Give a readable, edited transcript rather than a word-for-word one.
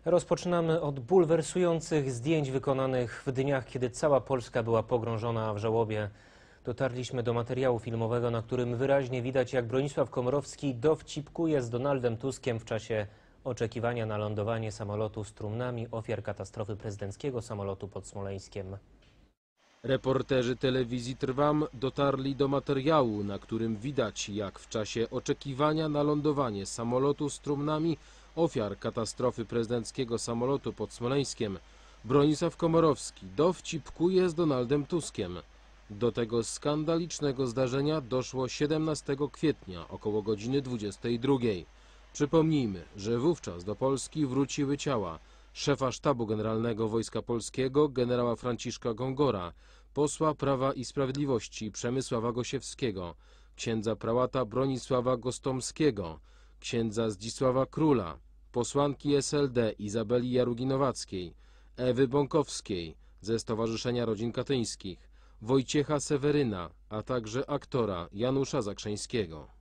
Rozpoczynamy od bulwersujących zdjęć wykonanych w dniach, kiedy cała Polska była pogrążona w żałobie. Dotarliśmy do materiału filmowego, na którym wyraźnie widać, jak Bronisław Komorowski dowcipkuje z Donaldem Tuskiem w czasie oczekiwania na lądowanie samolotu z trumnami ofiar katastrofy prezydenckiego samolotu pod Smoleńskiem. Reporterzy telewizji Trwam dotarli do materiału, na którym widać, jak w czasie oczekiwania na lądowanie samolotu z trumnami ofiar katastrofy prezydenckiego samolotu pod Smoleńskiem Bronisław Komorowski dowcipkuje z Donaldem Tuskiem. Do tego skandalicznego zdarzenia doszło 17 kwietnia około godziny 22. Przypomnijmy, że wówczas do Polski wróciły ciała szefa Sztabu Generalnego Wojska Polskiego generała Franciszka Gongora, posła Prawa i Sprawiedliwości Przemysława Gosiewskiego, księdza prałata Bronisława Gostomskiego, księdza Zdzisława Króla, posłanki SLD Izabeli Jarugi-Nowackiej, Ewy Bąkowskiej ze Stowarzyszenia Rodzin Katyńskich, Wojciecha Seweryna, a także aktora Janusza Zakrzeńskiego.